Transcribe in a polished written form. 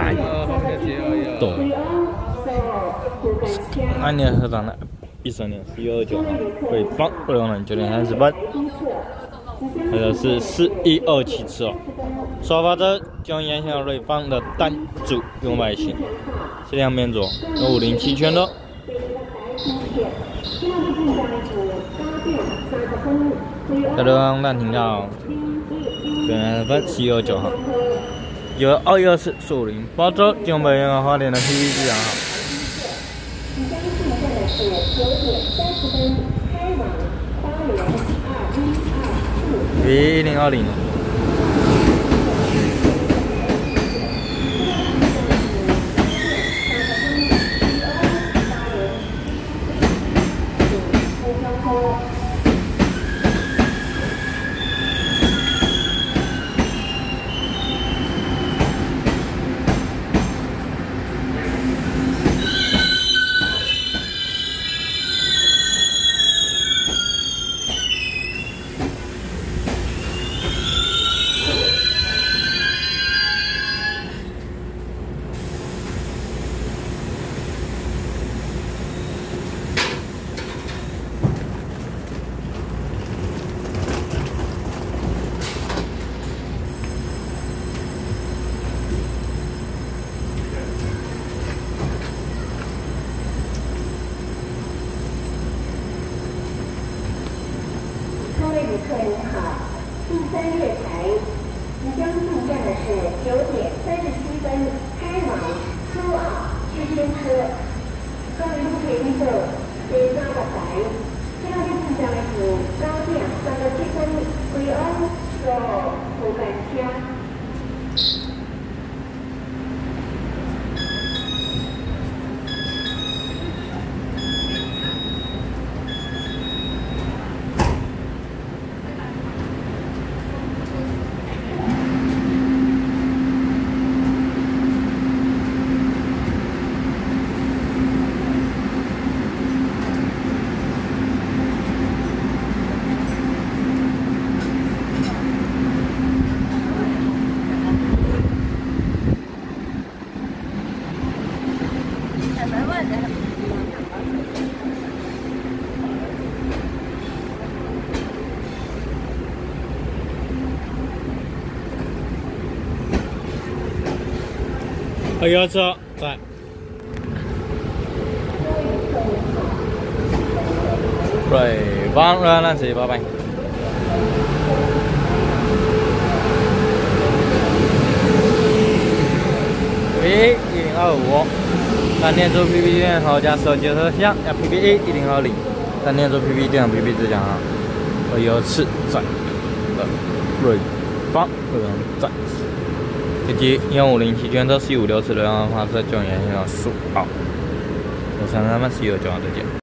干。对。按年合掌的13年11月29号，北方2人9点30分。还有是4127次哦。首发者将沿向瑞芳的单组用外形，是两边左507圈的。在这张暂停到9分11月9号，9214树林包州将北原花莲的 PPT 账号。1020。 客您好，第3月台即将进站的是9点37分开往苏澳区间车。各位路客朋友，第3个台，今日进站的是9点37分惠安到福建车。 有车在。瑞芳240，拜拜。1025，单电做 PP 电好加手机车厢加 PPA 1020，单电做 PP 电 PP 自讲啊。有次在瑞芳站。以及1507圈车4564的发射救援要数好，我31129再见。